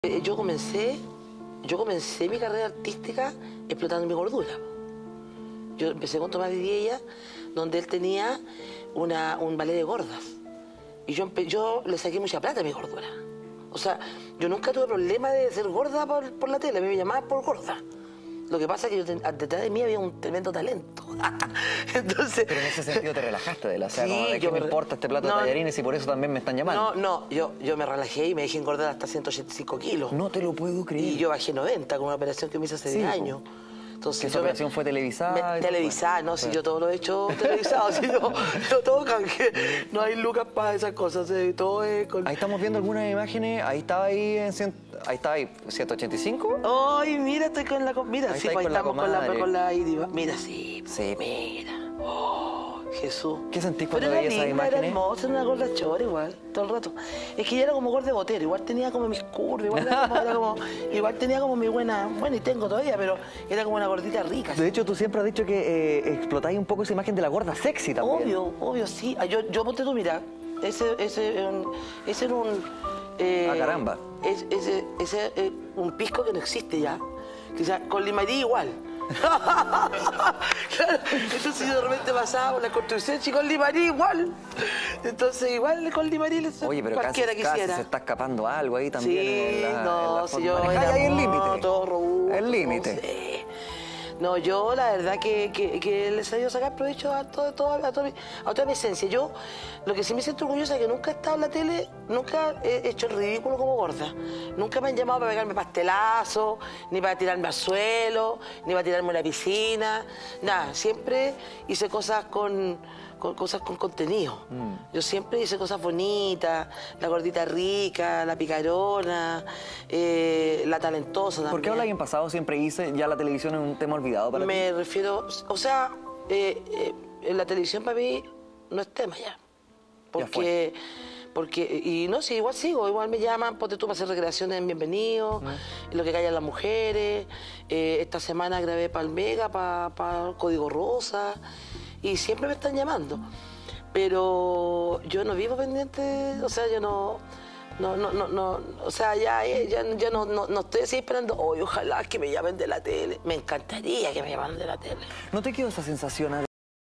Yo comencé mi carrera artística explotando mi gordura. Yo empecé con Tomás Didiella, donde él tenía un ballet de gordas. Y yo le saqué mucha plata a mi gordura. O sea, yo nunca tuve problema de ser gorda por la tele, a mí me llamaban por gorda. Lo que pasa es que detrás de mí había un tremendo talento. Entonces, pero en ese sentido te relajaste de la, o sea, sí, como de que me importa este plato de tallarines y por eso también me están llamando. Yo me relajé y me dejé engordar hasta 185 kilos. No te lo puedo creer. Y yo bajé 90 con una operación que me hice hace 10 años. Entonces, ¿esa operación fue televisada? Televisada, no, si yo todo lo he hecho televisado, si yo todo canje. No hay lucas para esas cosas, todo es con... Ahí estamos viendo algunas imágenes, ahí estaba ahí en 185. Ay, mira, estoy con la... Mira, sí, pues ahí estamos con la Idiva. Mira, sí, sí, mira. Oh, Jesús. ¿Qué sentís cuando veías esas imágenes? Era hermosa, era una gorda chora igual, todo el rato. Es que yo era como gorda de botero, igual tenía como mis curvas, igual tenía como mi buena... Bueno, y tengo todavía, pero era como una gordita rica. De hecho, tú siempre has dicho que explotáis un poco esa imagen de la gorda sexy también. Obvio, sí. Yo ponte tú, mira, ese era un... ah, caramba. Ese es un pisco que no existe ya. Quizás con Limarí igual. Entonces yo de repente pasaba por la construcción y con Limarí igual. Entonces igual con Limarí oye, pero cualquiera casi quisiera. se está escapando algo ahí también. Sí, si yo era el límite. Todo robusto. El límite. No sé. No, yo la verdad que les he ido a sacar provecho a toda mi esencia. Yo lo que sí me siento orgullosa es que nunca he estado en la tele, nunca he hecho el ridículo como gorda. Nunca me han llamado para pegarme pastelazos, ni para tirarme al suelo, ni para tirarme a la piscina. Nada, siempre hice cosas con contenido. Yo siempre hice cosas bonitas, la gordita rica, la picarona, la talentosa también. ¿Por qué hablas en pasado? Siempre hice, ya la televisión es un tema olvidado para ti. Me refiero, o sea, la televisión para mí no es tema ya. Porque, y no, sí, igual sigo, igual me llaman, ponte tú para hacer recreaciones en Bienvenido, lo que callan las mujeres. Esta semana grabé para el Mega, para Código Rosa, y siempre me están llamando. Pero yo no vivo pendiente, o sea, yo no, o sea, ya no estoy así esperando, ojalá que me llamen de la tele. Me encantaría que me llamaran de la tele. ¿No te quedó esa sensación?